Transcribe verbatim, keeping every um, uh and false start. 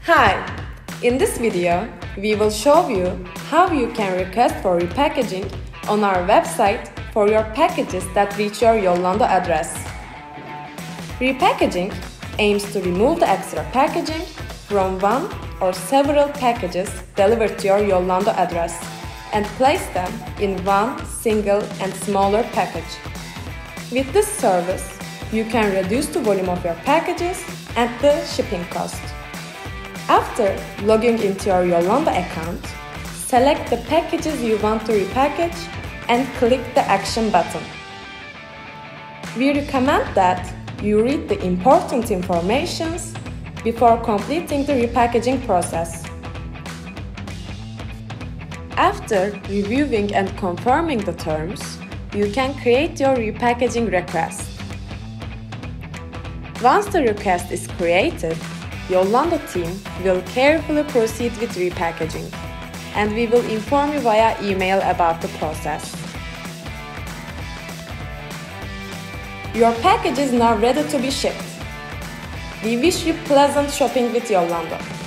Hi! In this video, we will show you how you can request for repackaging on our website for your packages that reach your Yolanda address. Repackaging aims to remove the extra packaging from one or several packages delivered to your Yolanda address and place them in one single and smaller package. With this service, you can reduce the volume of your packages and the shipping cost. After logging into your Yolanda account, select the packages you want to repackage and click the Action button. We recommend that you read the important information before completing the repackaging process. After reviewing and confirming the terms, you can create your repackaging request. Once the request is created, Yolanda team will carefully proceed with repackaging, and we will inform you via email about the process. Your package is now ready to be shipped. We wish you pleasant shopping with Yolanda.